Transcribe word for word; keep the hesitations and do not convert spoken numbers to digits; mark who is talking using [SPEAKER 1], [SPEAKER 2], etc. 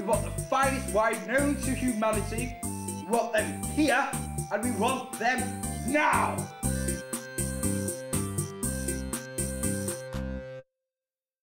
[SPEAKER 1] We want the finest wine known to humanity. We want them here, and we want them now.